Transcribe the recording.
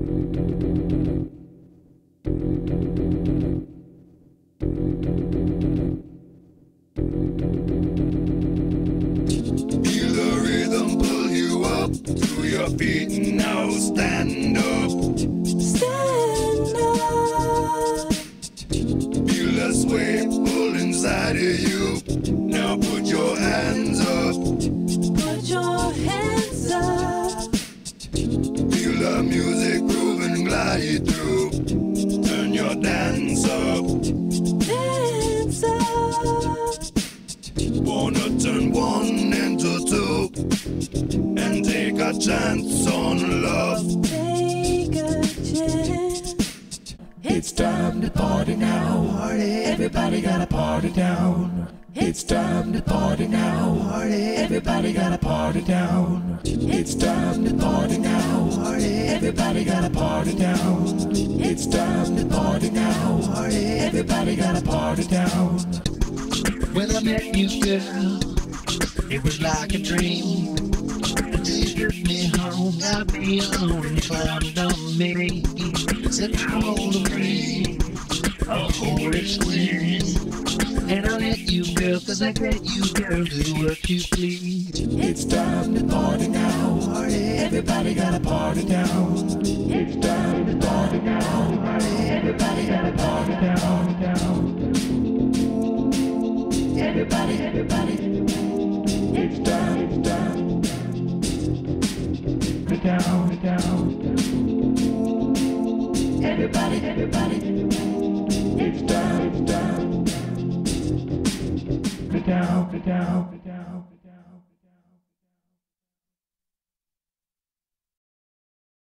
Feel the rhythm pull you up to your feet. Now stand up. Stand up. Feel the sway pull inside of you. Now put your hands up. Put your hands up. Feel the music groove and glide through. Turn your dance up. Dance up. Wanna turn one into two and take a chance on love. Take a chance. It's time to party now. Everybody gotta party down. It's time to party now. Everybody gotta party down. It's time to party now. Everybody gotta party down. It's time to party now. Everybody gotta party down. When I met you, girl, it was like a dream. Until you took me home, got me on and climbed on me. Said I'm on the ring, a whole experience. And I let you, girl, cause I let you, girl, do what you please. It's time to party now. Everybody gotta party down. It's time to party now. Everybody gotta party down.